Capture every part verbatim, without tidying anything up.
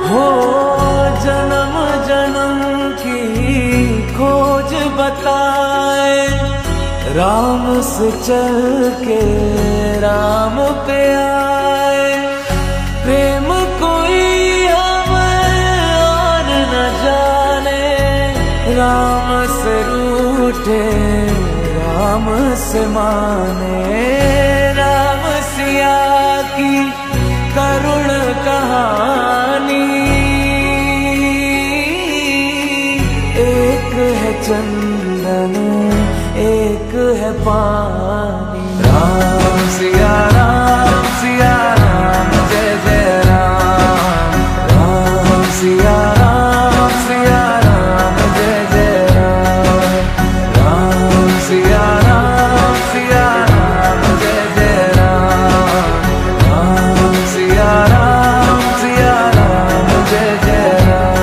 हो जन्म जन्म की खोज बताए, राम से चल के राम पे आए। प्रेम कोई हमें और न जाने, राम से रूठे राम से माने। राम सिया की करुण कहानी, एक है चंदन एक है पानी। राम सिया राम सिया राम जय जय राम। राम सिया राम सिया राम जय जय राम। राम सिया राम सिया राम जय जय राम। राम सिया राम सिया राम जय जय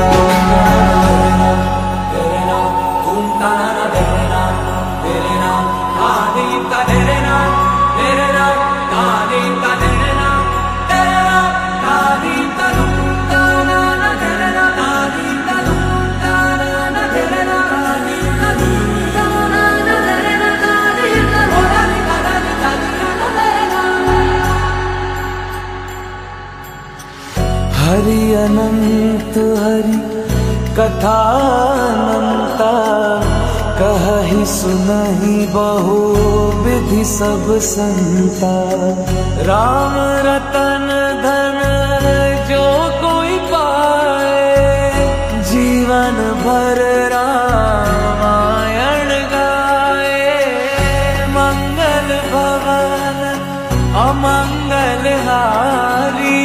राम। तेरे नाम तुम ताना तेरे नाम तेरे नाम आदि का तेरे नाम तेरे नाम आदि का तेरे नाम तेरे नाम आदि का तुम ताना ना तेरे नाम आदि का तुम ताना ना तेरे नाम आदि का तुम ताना ना तेरे नाम आदि का बोलानी का दानी का ना तेरे नाम। हरि अनंत हरि कथा अनंता, कहि सुनहि बहु विधि सब संता। राम रतन धन जो कोई पाए, जीवन भर रामायण गाए। मंगल भवन अमंगल हारी,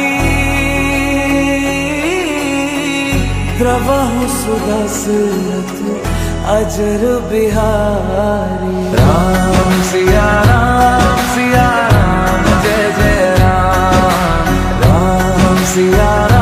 द्रवहु सुदशरथ अजर बिहारी। राम सिया राम सिया राम जय जय राम। राम सिया